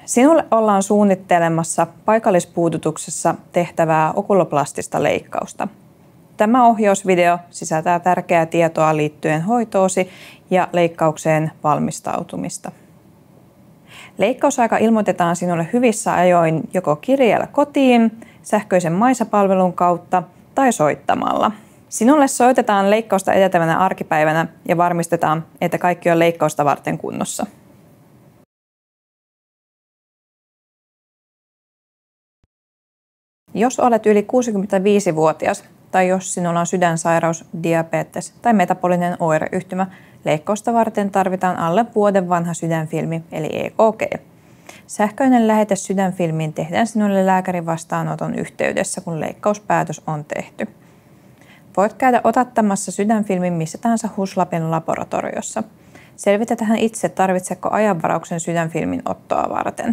Sinulle ollaan suunnittelemassa paikallispuudutuksessa tehtävää okuloplastista leikkausta. Tämä ohjausvideo sisältää tärkeää tietoa liittyen hoitoosi ja leikkaukseen valmistautumista. Leikkausaika ilmoitetaan sinulle hyvissä ajoin joko kirjeellä kotiin, sähköisen Maisa-palvelun kautta tai soittamalla. Sinulle soitetaan leikkausta edeltävänä arkipäivänä ja varmistetaan, että kaikki on leikkausta varten kunnossa. Jos olet yli 65-vuotias tai jos sinulla on sydänsairaus, diabetes tai metabolinen oireyhtymä, leikkausta varten tarvitaan alle vuoden vanha sydänfilmi eli EKG. Sähköinen lähete sydänfilmiin tehdään sinulle lääkärin vastaanoton yhteydessä, kun leikkauspäätös on tehty. Voit käydä otattamassa sydänfilmin missä tahansa HUS-Lapin laboratoriossa. Selvitetään itse, tarvitsetko ajanvarauksen sydänfilmin ottoa varten.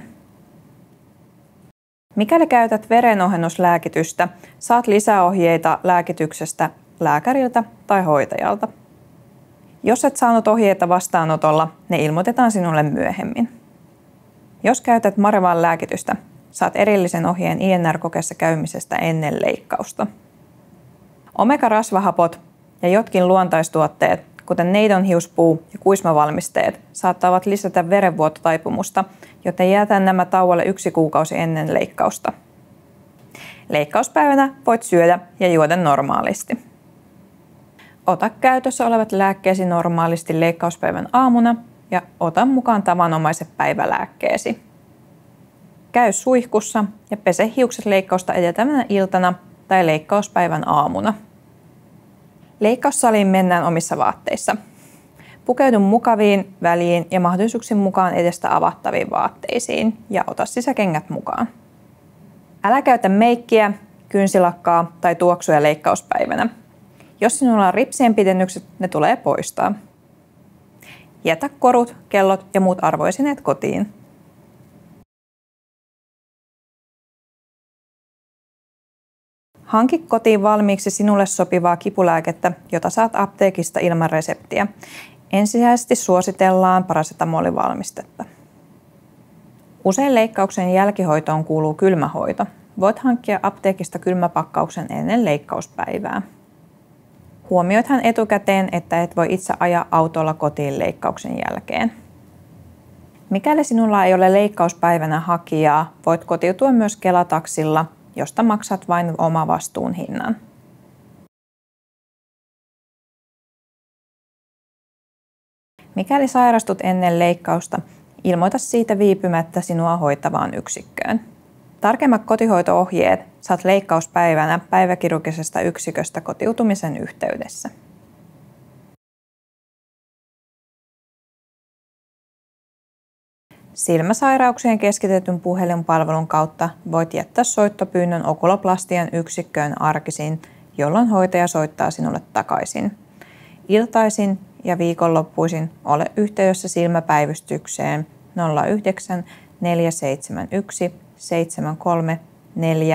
Mikäli käytät verenohennuslääkitystä, saat lisäohjeita lääkityksestä lääkäriltä tai hoitajalta. Jos et saanut ohjeita vastaanotolla, ne ilmoitetaan sinulle myöhemmin. Jos käytät Marevan lääkitystä, saat erillisen ohjeen INR-kokeessa käymisestä ennen leikkausta. Omega-rasvahapot ja jotkin luontaistuotteet, kuten neidonhiuspuu ja kuismavalmisteet, saattavat lisätä verenvuototaipumusta, joten jätä nämä tauolle 1 kuukausi ennen leikkausta. Leikkauspäivänä voit syödä ja juoda normaalisti. Ota käytössä olevat lääkkeesi normaalisti leikkauspäivän aamuna ja ota mukaan tavanomaiset päivälääkkeesi. Käy suihkussa ja pese hiukset leikkausta edeltävänä iltana tai leikkauspäivän aamuna. Leikkaussaliin mennään omissa vaatteissa. Pukeudu mukaviin, väliin ja mahdollisuuksien mukaan edestä avattaviin vaatteisiin ja ota sisäkengät mukaan. Älä käytä meikkiä, kynsilakkaa tai tuoksuja leikkauspäivänä. Jos sinulla on ripsien pidennykset, ne tulee poistaa. Jätä korut, kellot ja muut arvoesineet kotiin. Hanki kotiin valmiiksi sinulle sopivaa kipulääkettä, jota saat apteekista ilman reseptiä. Ensisijaisesti suositellaan parasetamolivalmistetta. Usein leikkauksen jälkihoitoon kuuluu kylmähoito. Voit hankkia apteekista kylmäpakkauksen ennen leikkauspäivää. Huomioithan etukäteen, että et voi itse ajaa autolla kotiin leikkauksen jälkeen. Mikäli sinulla ei ole leikkauspäivänä hakijaa, voit kotiutua myös Kela-taksilla, josta maksat vain omavastuun hinnan. Mikäli sairastut ennen leikkausta, ilmoita siitä viipymättä sinua hoitavaan yksikköön. Tarkemmat kotihoito-ohjeet saat leikkauspäivänä päiväkirurgisesta yksiköstä kotiutumisen yhteydessä. Silmäsairauksien keskitetyn puhelinpalvelun kautta voit jättää soittopyynnön okuloplastian yksikköön arkisin, jolloin hoitaja soittaa sinulle takaisin. Iltaisin ja viikonloppuisin ole yhteydessä silmäpäivystykseen 09 471 73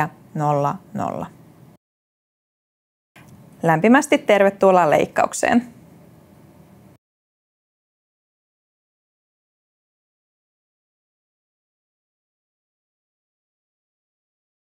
400. Lämpimästi tervetuloa leikkaukseen!